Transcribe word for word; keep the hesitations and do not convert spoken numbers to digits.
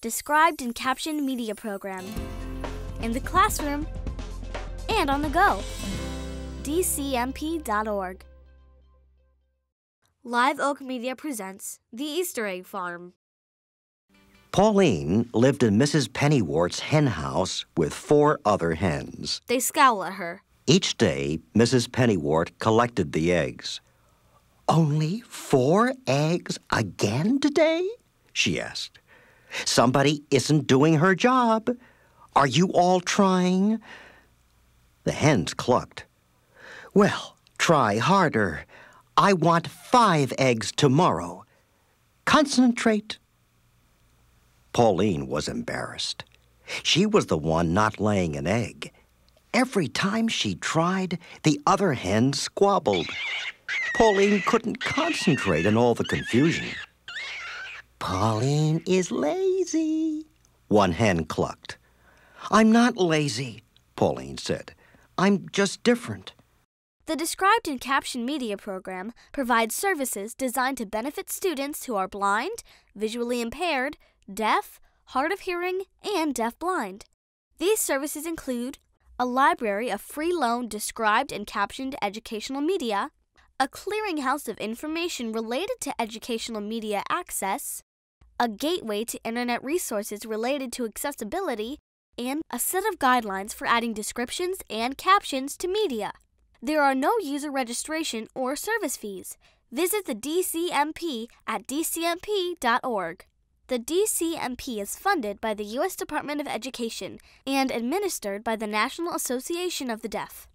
described and captioned media program. In the classroom and on the go. D C M P dot org. Live Oak Media presents The Easter Egg Farm. Pauline lived in Missus Pennywort's hen house with four other hens. They scowl at her. Each day, Missus Pennywort collected the eggs. "Only four eggs again today?" she asked. "Somebody isn't doing her job. Are you all trying?" The hens clucked. "Well, try harder. I want five eggs tomorrow. Concentrate." Pauline was embarrassed. She was the one not laying an egg. Every time she tried, the other hens squabbled. Pauline couldn't concentrate in all the confusion. "Pauline is lazy," one hen clucked. "I'm not lazy," Pauline said. "I'm just different." The Described and Captioned Media program provides services designed to benefit students who are blind, visually impaired, deaf, hard of hearing, and deaf-blind. These services include a library of free-loan described and captioned educational media, a clearinghouse of information related to educational media access, a gateway to internet resources related to accessibility, and a set of guidelines for adding descriptions and captions to media. There are no user registration or service fees. Visit the D C M P at D C M P dot org. The D C M P is funded by the U S Department of Education and administered by the National Association of the Deaf.